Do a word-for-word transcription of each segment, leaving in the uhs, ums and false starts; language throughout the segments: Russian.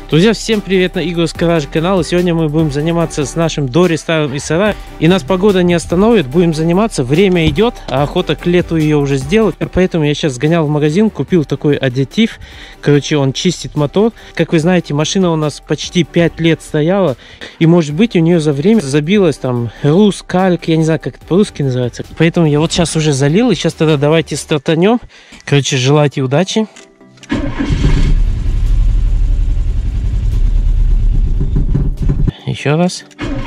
Друзья, всем привет на Игор's Garage канал. Сегодня мы будем заниматься с нашим дорестайлом и сарай. И нас погода не остановит, будем заниматься. Время идет, а охота к лету ее уже сделать. Поэтому я сейчас сгонял в магазин, купил такой аддитив. Короче, он чистит мотор. Как вы знаете, машина у нас почти пять лет стояла. И может быть у нее за время забилось там рус, кальк, я не знаю, как это по-русски называется. Поэтому я вот сейчас уже залил. И сейчас тогда давайте стартанем. Короче, желайте удачи. Еще раз.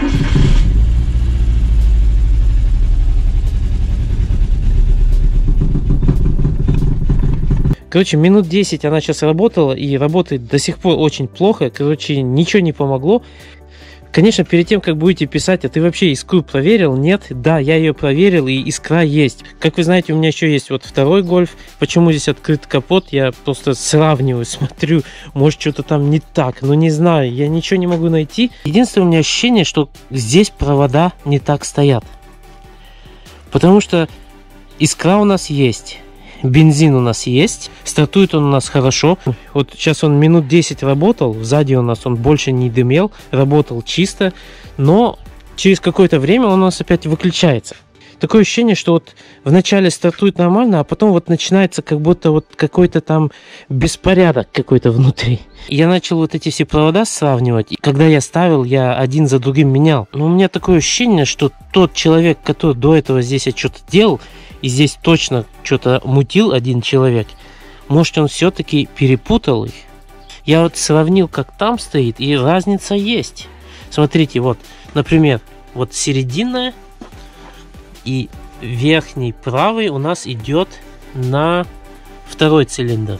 Короче, минут десять она сейчас работала и работает до сих пор очень плохо. Короче, ничего не помогло. Конечно, перед тем, как будете писать, а ты вообще искру проверил? Нет? Да, я ее проверил, и искра есть. Как вы знаете, у меня еще есть вот второй гольф. Почему здесь открыт капот? Я просто сравниваю, смотрю, может что-то там не так. Но не знаю, я ничего не могу найти. Единственное, у меня ощущение, что здесь провода не так стоят. Потому что искра у нас есть. Бензин у нас есть, стартует он у нас хорошо. Вот сейчас он минут десять работал, сзади у нас он больше не дымел, работал чисто, но через какое-то время он у нас опять выключается. Такое ощущение, что вот вначале стартует нормально, а потом вот начинается как будто вот какой-то там беспорядок какой-то внутри. Я начал вот эти все провода сравнивать, и когда я ставил, я один за другим менял. Но у меня такое ощущение, что тот человек, который до этого здесь что-то делал, и здесь точно что-то мутил один человек, может он все-таки перепутал их. Я вот сравнил, как там стоит, и разница есть. Смотрите, вот, например, вот серединная и верхний правый у нас идет на второй цилиндр.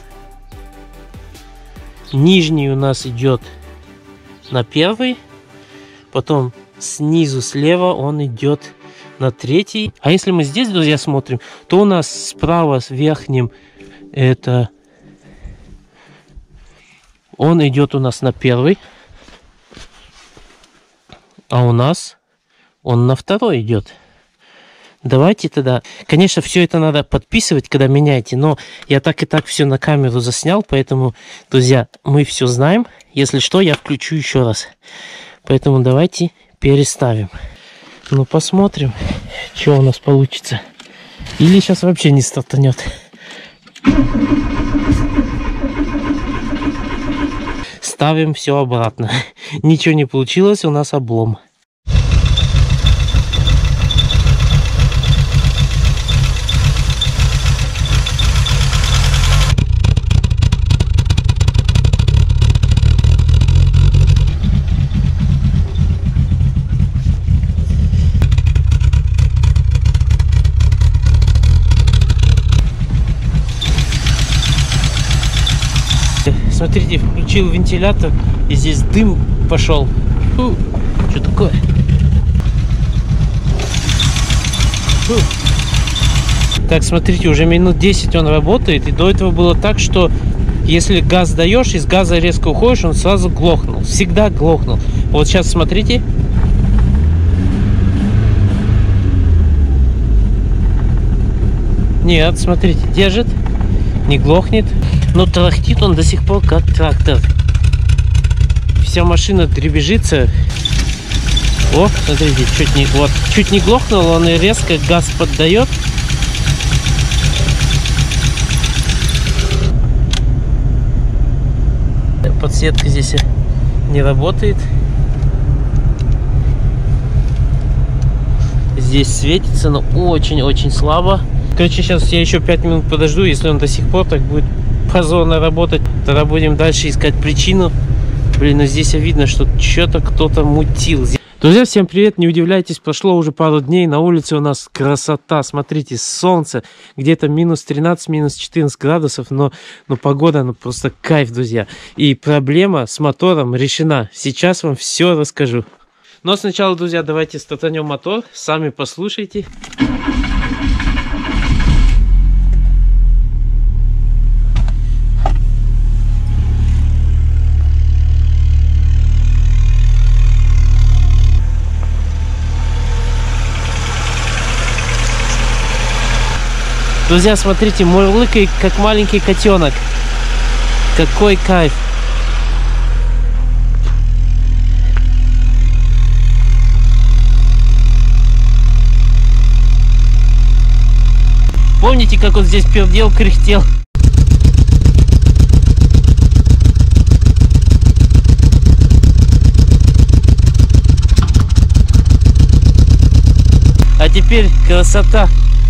Нижний у нас идет на первый, потом снизу слева он идет на третий. А если мы здесь, друзья, смотрим, то у нас справа с верхним это он идет у нас на первый, а у нас он на второй идет. Давайте тогда, конечно, все это надо подписывать, когда меняете, но я так и так все на камеру заснял, поэтому, друзья, мы все знаем. Если что, я включу еще раз. Поэтому давайте переставим. Ну, посмотрим, что у нас получится. Или сейчас вообще не стартанет. Ставим все обратно. Ничего не получилось, у нас облом. Смотрите, включил вентилятор, и здесь дым пошел. Фу, что такое? Фу. Так, смотрите, уже минут десять он работает. И до этого было так, что если газ даешь, из газа резко уходишь, он сразу глохнул. Всегда глохнул. Вот сейчас смотрите. Нет, смотрите, держит, не глохнет. Но тарахтит он до сих пор как трактор. Вся машина дребезжится. О, смотрите, чуть не, вот, чуть не глохнул, он и резко газ поддает. Подсветка здесь не работает. Здесь светится, но очень-очень слабо. Короче, сейчас я еще пять минут подожду, если он до сих пор так будет позорно работать, тогда будем дальше искать причину. Блин, ну здесь видно, что что-то кто-то мутил. Друзья, всем привет, не удивляйтесь, прошло уже пару дней, на улице у нас красота, смотрите, солнце, где-то минус тринадцать, минус четырнадцать градусов, но, но погода, ну просто кайф, друзья. И проблема с мотором решена, сейчас вам все расскажу. Но сначала, друзья, давайте стартанем мотор, сами послушайте. Друзья, смотрите, мурлыкает, как маленький котенок. Какой кайф. Помните, как он здесь пердел, кряхтел? А теперь красота.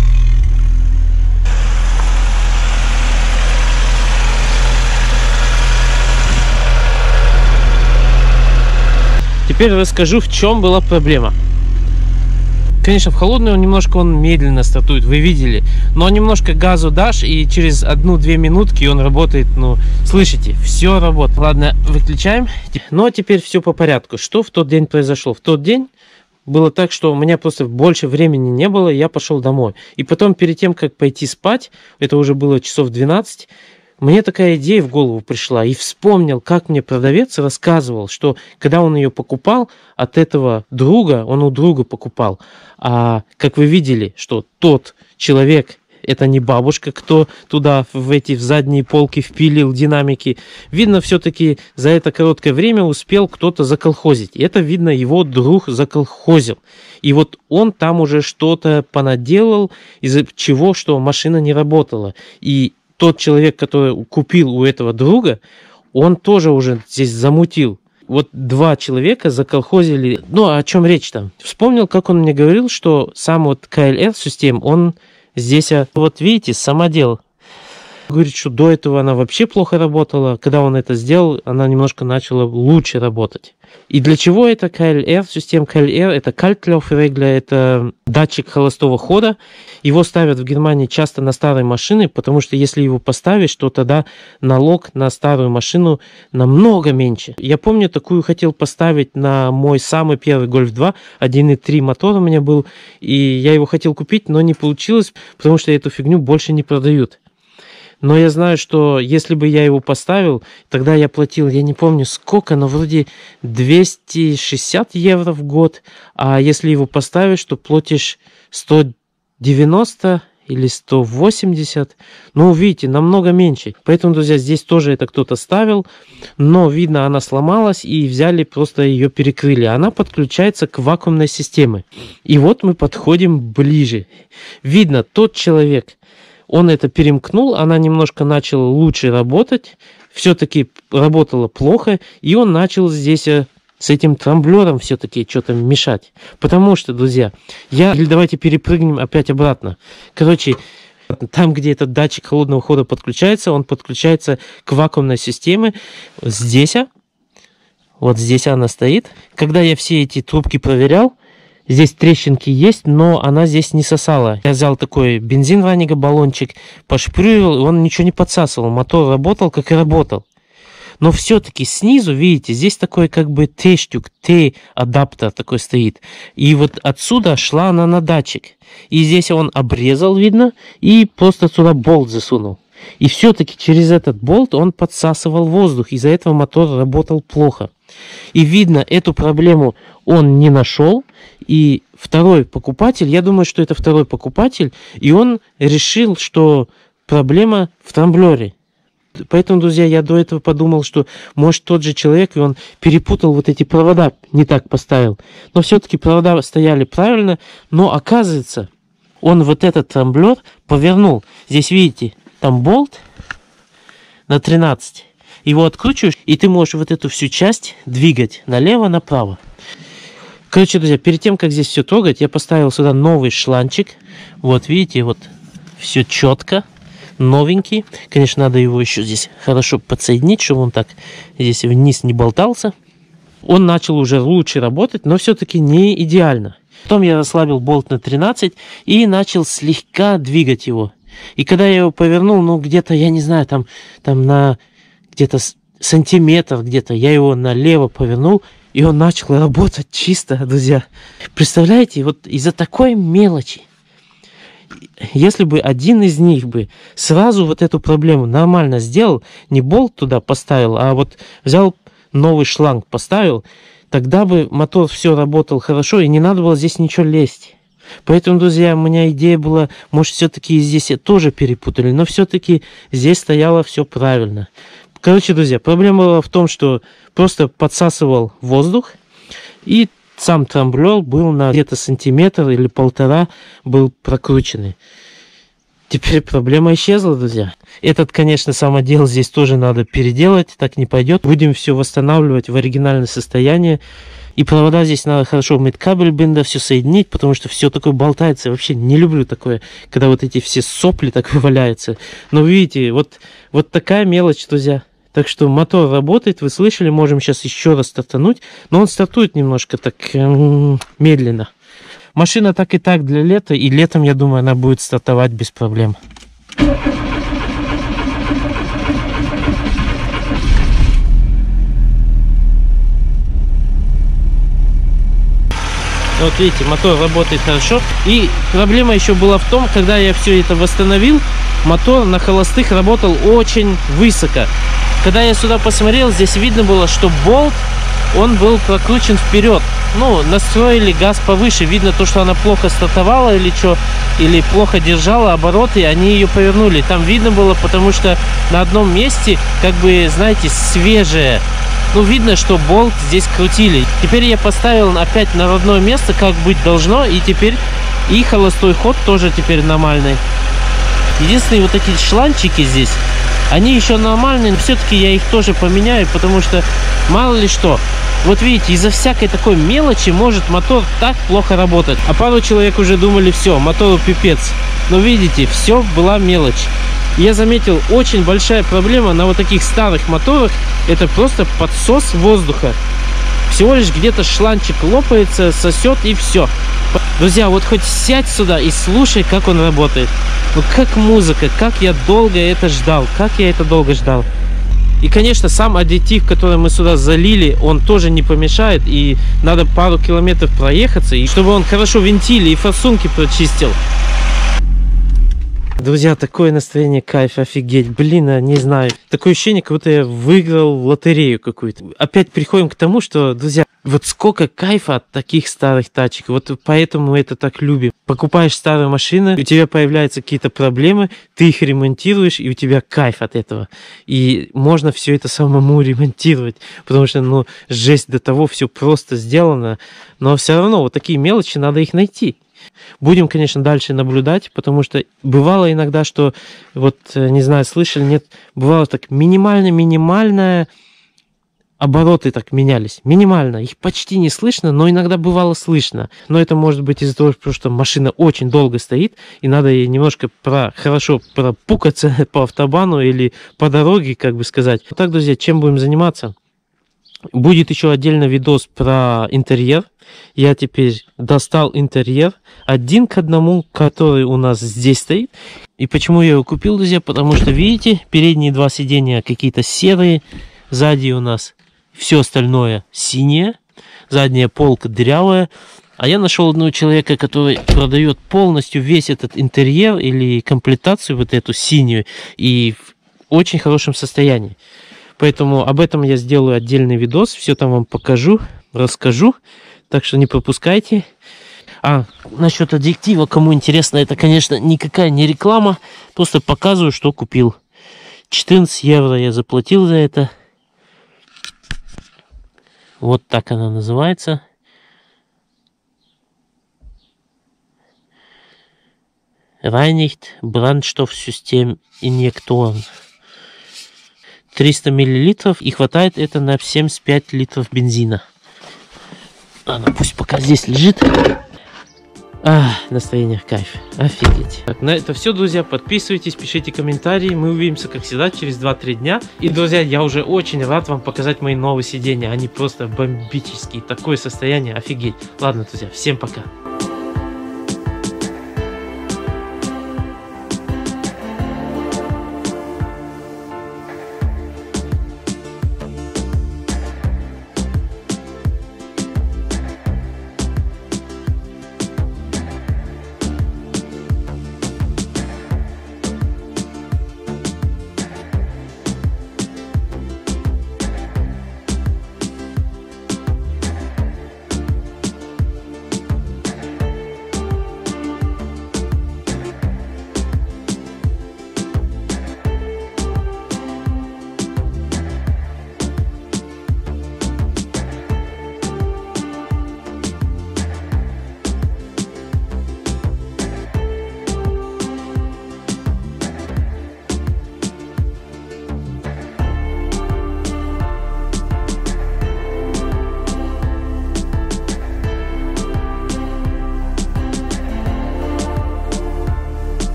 Теперь расскажу, в чем была проблема. Конечно, в холодную он немножко он медленно стартует, вы видели. Но немножко газу дашь, и через одну-две минутки он работает, ну, слышите, все работает. Ладно, выключаем. Но теперь все по порядку. Что в тот день произошло? В тот день было так, что у меня просто больше времени не было, я пошел домой. И потом, перед тем, как пойти спать, это уже было часов двенадцать, мне такая идея в голову пришла, и вспомнил, как мне продавец рассказывал, что когда он ее покупал от этого друга, он у друга покупал, а как вы видели, что тот человек, это не бабушка, кто туда в эти в задние полки впилил динамики, видно, все-таки за это короткое время успел кто-то заколхозить. Это, видно, его друг заколхозил. И вот он там уже что-то понаделал, из-за чего, что машина не работала. И тот человек, который купил у этого друга, он тоже уже здесь замутил. Вот два человека заколхозили. Ну, о чем речь там? Вспомнил, как он мне говорил, что сам вот ка эл эр-систем, он здесь, вот видите, самодел. Говорит, что до этого она вообще плохо работала. Когда он это сделал, она немножко начала лучше работать. И для чего это ка эл эр? Система ка эл эр это Kaltlaufregler, это датчик холостого хода. Его ставят в Германии часто на старые машины, потому что если его поставишь, то тогда налог на старую машину намного меньше. Я помню, такую хотел поставить на мой самый первый Golf два, один и три мотор у меня был, и я его хотел купить, но не получилось, потому что эту фигню больше не продают. Но я знаю, что если бы я его поставил, тогда я платил, я не помню сколько, но вроде двести шестьдесят евро в год. А если его поставишь, то платишь сто девяносто или сто восемьдесят. Ну, видите, намного меньше. Поэтому, друзья, здесь тоже это кто-то ставил. Но, видно, она сломалась и взяли, просто ее перекрыли. Она подключается к вакуумной системе. И вот мы подходим ближе. Видно, тот человек... Он это перемкнул, она немножко начала лучше работать, все-таки работала плохо, и он начал здесь с этим трамблером все-таки что-то мешать. Потому что, друзья, я... Или давайте перепрыгнем опять обратно. Короче, там, где этот датчик холодного хода подключается, он подключается к вакуумной системе. Здесь, вот здесь она стоит. Когда я все эти трубки проверял, здесь трещинки есть, но она здесь не сосала. Я взял такой бензин Ванига, баллончик, пошпрюрил, и он ничего не подсасывал. Мотор работал, как и работал. Но все-таки снизу, видите, здесь такой как бы Т-штюк, Т-адаптер такой стоит. И вот отсюда шла она на датчик. И здесь он обрезал, видно, и просто сюда болт засунул. И все-таки через этот болт он подсасывал воздух. Из-за этого мотор работал плохо. И видно, эту проблему он не нашел. И второй покупатель, я думаю, что это второй покупатель, и он решил, что проблема в трамблере. Поэтому, друзья, я до этого подумал, что может тот же человек, и он перепутал вот эти провода, не так поставил. Но все-таки провода стояли правильно, но оказывается, он вот этот трамблер повернул. Здесь, видите, там болт на тринадцать. Его откручиваешь, и ты можешь вот эту всю часть двигать налево-направо. Короче, друзья, перед тем, как здесь все трогать, я поставил сюда новый шланчик. Вот, видите, вот все четко, новенький. Конечно, надо его еще здесь хорошо подсоединить, чтобы он так здесь вниз не болтался. Он начал уже лучше работать, но все-таки не идеально. Потом я расслабил болт на тринадцать и начал слегка двигать его. И когда я его повернул, ну, где-то, я не знаю, там, там на где-то сантиметр где-то, я его налево повернул, и он начал работать чисто, друзья. Представляете, вот из-за такой мелочи, если бы один из них бы сразу вот эту проблему нормально сделал, не болт туда поставил, а вот взял новый шланг, поставил, тогда бы мотор все работал хорошо, и не надо было здесь ничего лезть. Поэтому, друзья, у меня идея была, может, все-таки здесь тоже перепутали, но все-таки здесь стояло все правильно. Короче, друзья, проблема была в том, что просто подсасывал воздух, и сам трамблер был на где-то сантиметр или полтора был прокрученный. Теперь проблема исчезла, друзья. Этот, конечно, самодел здесь тоже надо переделать, так не пойдет. Будем все восстанавливать в оригинальное состояние. И провода здесь надо хорошо мыть, кабель бенда, все соединить, потому что все такое болтается. Я вообще не люблю такое, когда вот эти все сопли такое валяются. Но видите, вот, вот такая мелочь, друзья. Так что мотор работает, вы слышали, можем сейчас еще раз стартануть. Но он стартует немножко так эм, медленно. Машина так и так для лета, и летом, я думаю, она будет стартовать без проблем. Вот видите, мотор работает хорошо. И проблема еще была в том, когда я все это восстановил, мотор на холостых работал очень высоко. Когда я сюда посмотрел, здесь видно было, что болт, он был прокручен вперед. Ну, настроили газ повыше. Видно то, что она плохо стартовала или что, или плохо держала обороты, они ее повернули. Там видно было, потому что на одном месте, как бы, знаете, свежее. Ну, видно, что болт здесь крутили. Теперь я поставил опять на родное место, как быть должно. И теперь и холостой ход тоже теперь нормальный. Единственные вот такие шланчики здесь, они еще нормальные, но все-таки я их тоже поменяю, потому что мало ли что. Вот видите, из-за всякой такой мелочи может мотор так плохо работать. А пару человек уже думали, все, мотору пипец. Но видите, все была мелочь. Я заметил, очень большая проблема на вот таких старых моторах, это просто подсос воздуха. Всего лишь где-то шланчик лопается, сосет и все. Друзья, вот хоть сядь сюда и слушай, как он работает. Ну как музыка, как я долго это ждал, как я это долго ждал. И, конечно, сам аддитив, который мы сюда залили, он тоже не помешает. И надо пару километров проехаться, и чтобы он хорошо вентили и форсунки прочистил. Друзья, такое настроение, кайф, офигеть. Блин, не знаю. Такое ощущение, как будто я выиграл в лотерею какую-то. Опять приходим к тому, что, друзья, вот сколько кайфа от таких старых тачек. Вот поэтому мы это так любим. Покупаешь старую машину, у тебя появляются какие-то проблемы, ты их ремонтируешь, и у тебя кайф от этого. И можно все это самому ремонтировать. Потому что, ну, жесть до того, все просто сделано. Но все равно вот такие мелочи, надо их найти. Будем, конечно, дальше наблюдать, потому что бывало иногда, что, вот, не знаю, слышали, нет, бывало так минимально-минимальное, обороты так менялись, минимально, их почти не слышно, но иногда бывало слышно. Но это может быть из-за того, что машина очень долго стоит, и надо ей немножко про, хорошо пропукаться по автобану или по дороге, как бы сказать. Вот так, друзья, чем будем заниматься? Будет еще отдельно видос про интерьер. Я теперь достал интерьер один к одному, который у нас здесь стоит. И почему я его купил, друзья? Потому что, видите, передние два сиденья какие-то серые. Сзади у нас все остальное синее. Задняя полка дырявая. А я нашел одного человека, который продает полностью весь этот интерьер или комплектацию вот эту синюю. И в очень хорошем состоянии. Поэтому об этом я сделаю отдельный видос. Все там вам покажу, расскажу. Так что не пропускайте. А, насчет аддитива, кому интересно, это, конечно, никакая не реклама. Просто показываю, что купил. четырнадцать евро я заплатил за это. Вот так она называется. Reinigt Brandstoffsystem Injektoren. триста миллилитров, и хватает это на семьдесят пять литров бензина. Ладно, пусть пока здесь лежит. А, настроение, кайф, офигеть. Так, на это все, друзья, подписывайтесь, пишите комментарии, мы увидимся, как всегда, через два-три дня. И, друзья, я уже очень рад вам показать мои новые сиденья, они просто бомбические, такое состояние, офигеть. Ладно, друзья, всем пока.